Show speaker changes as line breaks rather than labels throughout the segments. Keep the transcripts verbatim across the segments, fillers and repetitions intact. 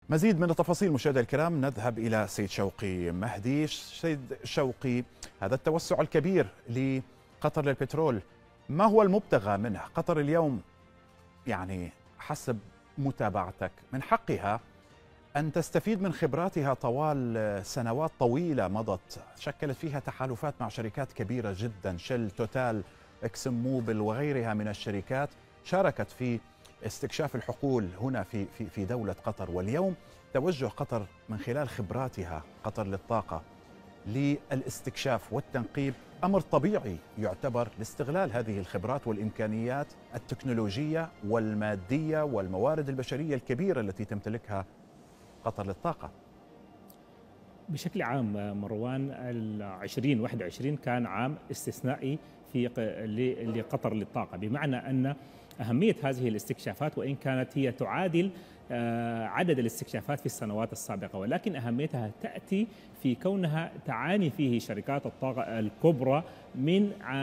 مزيد من التفاصيل مشاهدينا الكرام، نذهب إلى سيد شوقي مهدي. سيد شوقي، هذا التوسع الكبير لقطر للبترول ما هو المبتغى منه؟ قطر اليوم يعني حسب متابعتك من حقها أن تستفيد من خبراتها طوال سنوات طويلة مضت، شكلت فيها تحالفات مع شركات كبيرة جدا، شل، توتال، اكسن موبل وغيرها من الشركات، شاركت في استكشاف الحقول هنا في في في دولة قطر. واليوم توجه قطر من خلال خبراتها، قطر للطاقة، للاستكشاف والتنقيب، أمر طبيعي يعتبر لاستغلال هذه الخبرات والإمكانيات التكنولوجية والمادية والموارد البشرية الكبيرة التي تمتلكها قطر للطاقة.
بشكل عام مروان، عشرين واحد وعشرين كان عام استثنائي في لقطر للطاقة، بمعنى أن أهمية هذه الاستكشافات وإن كانت هي تعادل عدد الاستكشافات في السنوات السابقة، ولكن أهميتها تأتي في كونها تعاني فيه شركات الطاقة الكبرى من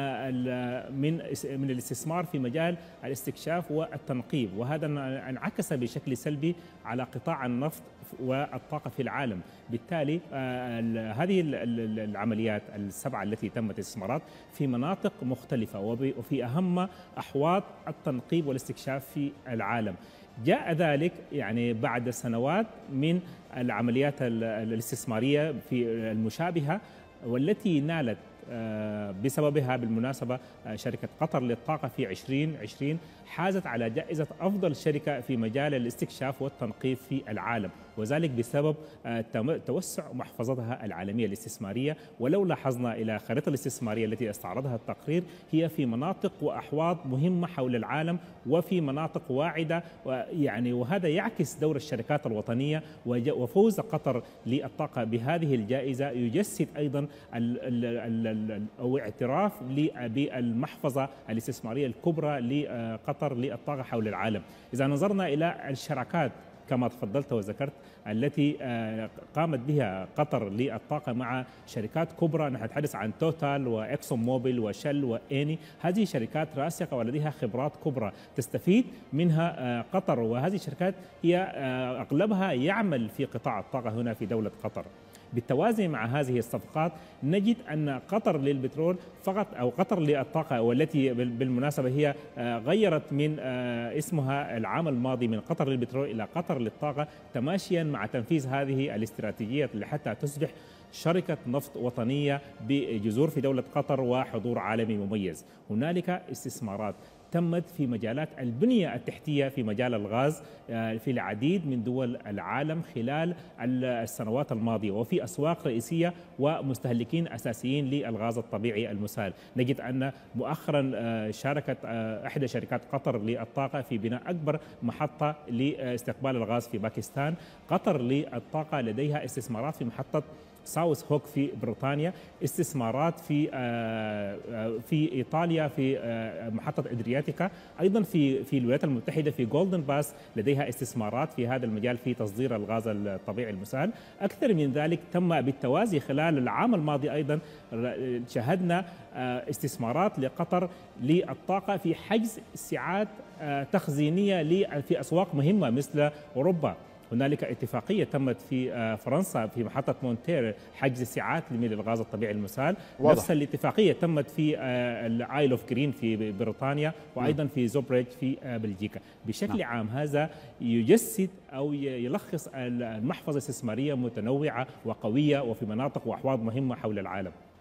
من من الاستثمار في مجال الاستكشاف والتنقيب، وهذا انعكس بشكل سلبي على قطاع النفط والطاقة في العالم. بالتالي هذه العمليات السبعة التي تمت الاستثمارات في مناطق مختلفة وفي أهم أحواض التنقيب والاستكشاف في العالم. جاء ذلك يعني بعد سنوات من العمليات الاستثمارية في المشابهة، والتي نالت بسببها بالمناسبة شركة قطر للطاقة في عشرين عشرين حازت على جائزة أفضل شركة في مجال الاستكشاف والتنقيب في العالم، وذلك بسبب توسع محفظتها العالمية الاستثمارية. ولو لاحظنا إلى الخريطة الاستثمارية التي استعرضها التقرير، هي في مناطق وأحواض مهمة حول العالم وفي مناطق واعدة، يعني وهذا يعكس دور الشركات الوطنية، وفوز قطر للطاقة بهذه الجائزة يجسد أيضا أو اعتراف بالمحفظة الاستثمارية الكبرى لقطر للطاقة حول العالم. إذا نظرنا إلى الشراكات كما تفضلت وذكرت التي قامت بها قطر للطاقة مع شركات كبرى، نتحدث عن توتال وإكسون موبل وشل وإيني، هذه شركات راسخة ولديها خبرات كبرى تستفيد منها قطر، وهذه الشركات هي أغلبها يعمل في قطاع الطاقة هنا في دولة قطر. بالتوازي مع هذه الصفقات نجد أن قطر للبترول فقط أو قطر للطاقة، والتي بالمناسبة هي غيرت من اسمها العام الماضي من قطر للبترول إلى قطر للطاقة، تماشيا مع تنفيذ هذه الاستراتيجية حتى تصبح شركة نفط وطنية بجذور في دولة قطر وحضور عالمي مميز. هنالك استثمارات تمت في مجالات البنية التحتية في مجال الغاز في العديد من دول العالم خلال السنوات الماضية، وفي أسواق رئيسية ومستهلكين أساسيين للغاز الطبيعي المسال. نجد أن مؤخرا شاركت إحدى شركات قطر للطاقة في بناء أكبر محطة لاستقبال الغاز في باكستان. قطر للطاقة لديها استثمارات في محطة ساوث هوك في بريطانيا، استثمارات في في ايطاليا في محطه ادرياتيكا، ايضا في في الولايات المتحده في جولدن باس لديها استثمارات في هذا المجال في تصدير الغاز الطبيعي المسال. اكثر من ذلك تم بالتوازي خلال العام الماضي ايضا شاهدنا استثمارات لقطر للطاقه في حجز سعات تخزينية في اسواق مهمه مثل اوروبا. هنالك اتفاقية تمت في فرنسا في محطة مونتير حجز سعات من الغاز الطبيعي المسال. واضح. نفس الاتفاقية تمت في الآيل اوف جرين في بريطانيا، وأيضا في زوبريج في بلجيكا. بشكل نعم. عام هذا يجسد أو يلخص المحفظة الاستثمارية متنوعة وقوية وفي مناطق وأحواض مهمة حول العالم.